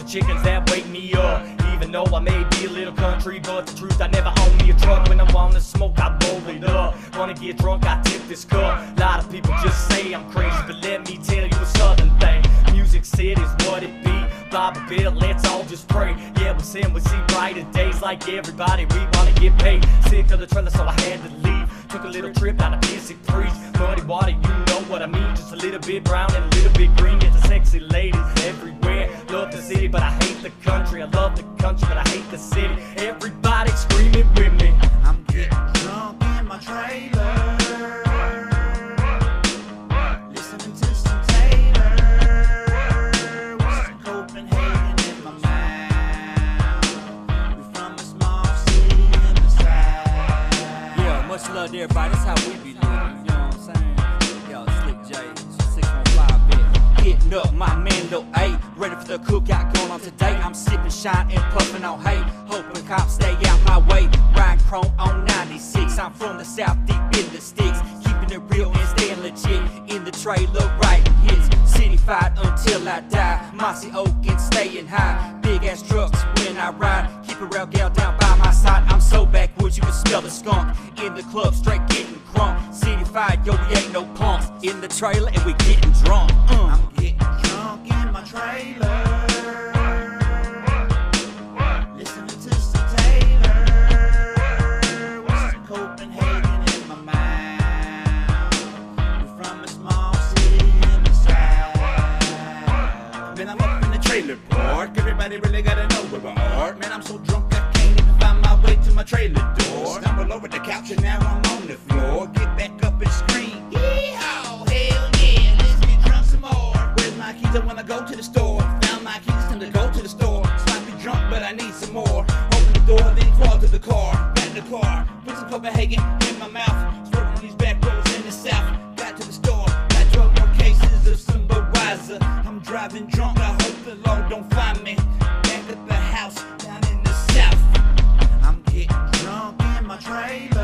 chickens that wake me up. Even though I may be a little country, but the truth, I never own me a truck. When I wanna smoke, I roll it up. Wanna get drunk, I tip this cup. A lot of people just say I'm crazy, but let me tell you a southern thing. Music City is what it be. Bobby Bill, let's all just pray. Yeah, we sin, we see brighter days. Like everybody, we wanna get paid. Sick of the trailer, so I had to leave. Took a little trip down to Mystic Creek. Muddy water, you know what I mean. Just a little bit brown and a little bit green. Get the sexy ladies everywhere. Love the city, but I hate the country. I love the country, but I hate the city. Everybody screaming with me. I'm getting drunk in my trailer, listening to some Taylor, with some Copenhagen in my mouth. We're from a small city in the south. Yeah, much love to everybody. That's how we be living. You know what I'm saying? Yo, Slick J, 615 bit. Hitting up my man Lil A, ready for the cookout going on today. I'm sipping shine and puffing on hay, hoping cops stay out my way. Riding chrome on 96. I'm from the south, deep in the sticks, keeping it real and staying legit. In the trailer, writing hits, city fight until I die. Mossy Oak and staying high. Big ass trucks when I ride. Keep a rail gal down by my side. I'm so backwoods you can smell the skunk. In the club, straight getting crunk. City fight, yo, we ain't no punks. In the trailer and we getting drunk. I'm getting drunk in my trailer, listening to some Taylor, with some Copenhagen in my mouth. We're from a small city in the south. Man, I'm up in the trailer park. Everybody really gotta know where we are. Man, I'm so drunk I can't even find my way to my trailer door. Stumble over the couch and now I'm on the floor. Get back up and scream, yeehaw, hell yeah, let's get drunk some more. Where's my keys? I wanna go to the store. Found my keys, time to go to the store. Sloppy drunk, but I need some more. Open the door, then crawl to the car. Got in the car, put some Copenhagen in my mouth. Swerving on these back roads in the south. Got to the store, got 12 more cases of some Budweiser. I'm driving drunk, I hope the Lord don't find me back at the house down in the south. I'm getting drunk in my trailer,